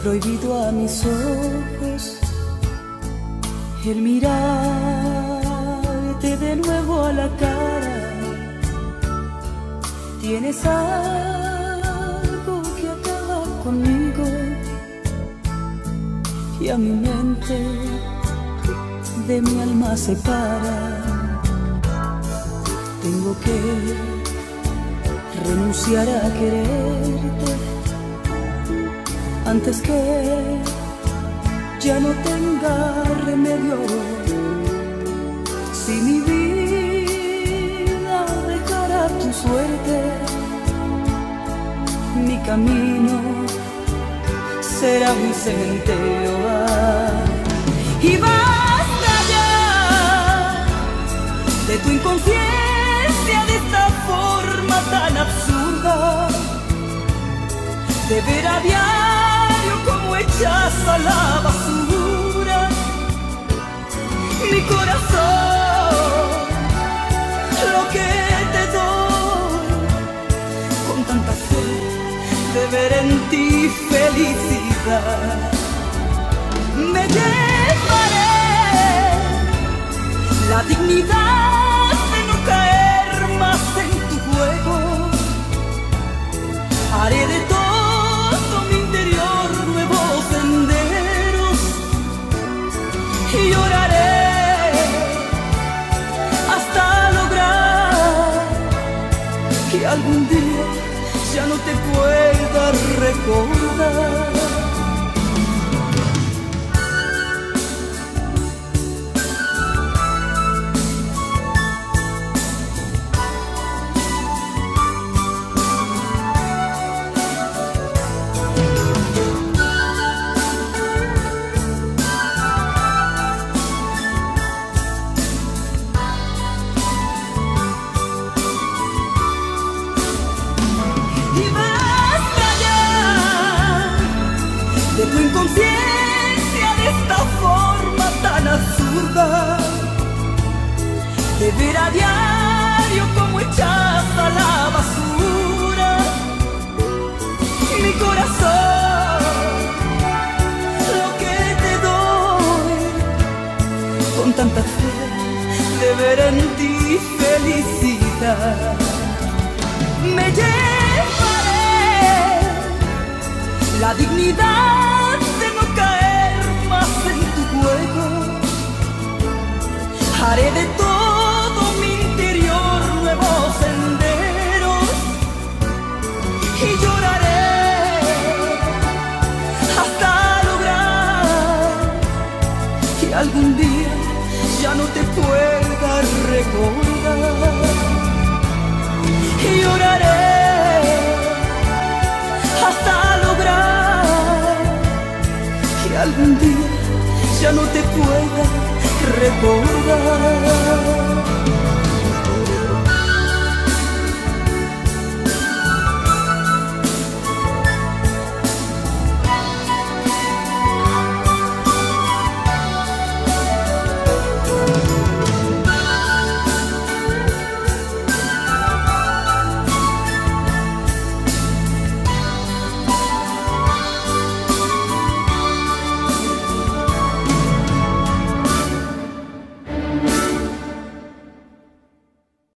prohibido a mis ojos el mirarte de nuevo a la cara. Tienes algo que acaba conmigo y a mi mente de mi alma separa. Tengo que renunciar a quererte antes que ya no tenga remedio. Si mi vida dejara tu suerte, mi camino será un cementerio. Y basta ya de tu inconsciencia, de esta forma tan absurda, de ver a diario como echas a la basura mi corazón, lo que te doy con tanta fe de ver en ti felicidad. Me llevaré la dignidad de no caer más en tu juego. Haré de todo mi interior nuevos senderos y lloraré hasta lograr que algún día ya no te pueda recordar. De tu inconsciencia, de esta forma tan absurda, de ver a diario como echas a la basura mi corazón, lo que te doy con tanta fe de ver en ti felicidad. Me llevaré la dignidad de no caer más en tu juego. Haré de todo mi interior nuevos senderos y lloraré hasta lograr que algún día ya no te pueda recordar. Y lloraré hasta lograr que algún día ya no te pueda recordar.